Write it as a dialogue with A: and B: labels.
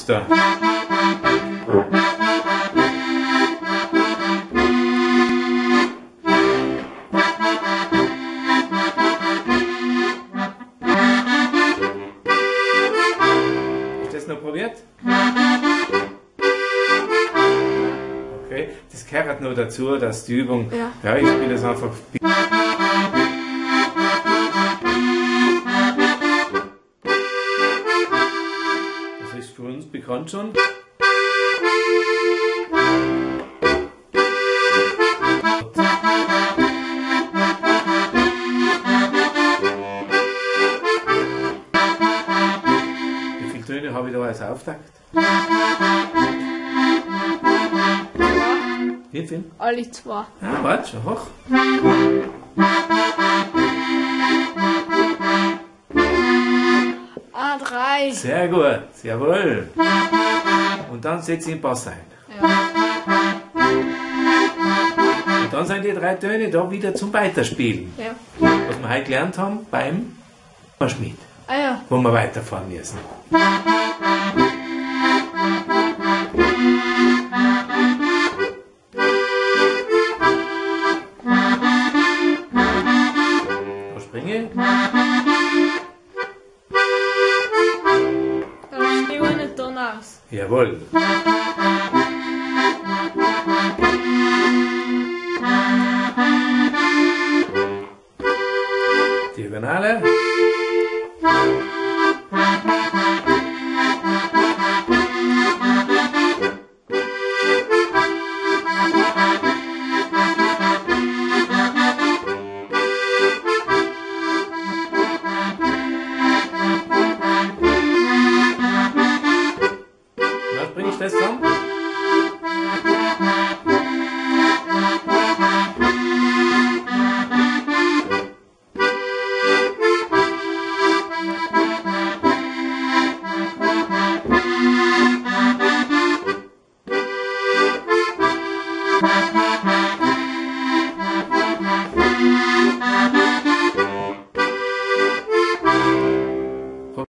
A: da. Hast du das noch probiert? Okay, das gehört noch dazu, dass die Übung, ja ich spiele das einfach. Das ist für uns bekannt schon. Wie viele Töne habe ich da als Auftakt? Wie viel?
B: Alle zwei.
A: Ja, warte, schon hoch.
B: Drei.
A: Sehr gut, jawohl. Und dann setze ich den Bass ein.
B: Ja.
A: Und dann sind die 3 Töne da wieder zum Weiterspielen.
B: Ja.
A: Was wir heute gelernt haben beim Schmied,
B: Ah ja.
A: wo wir weiterfahren müssen. Da springe ich.
B: Dann spielen wir einen Ton aus.
A: Jawohl. Diagonale. Was bringe ich das dann?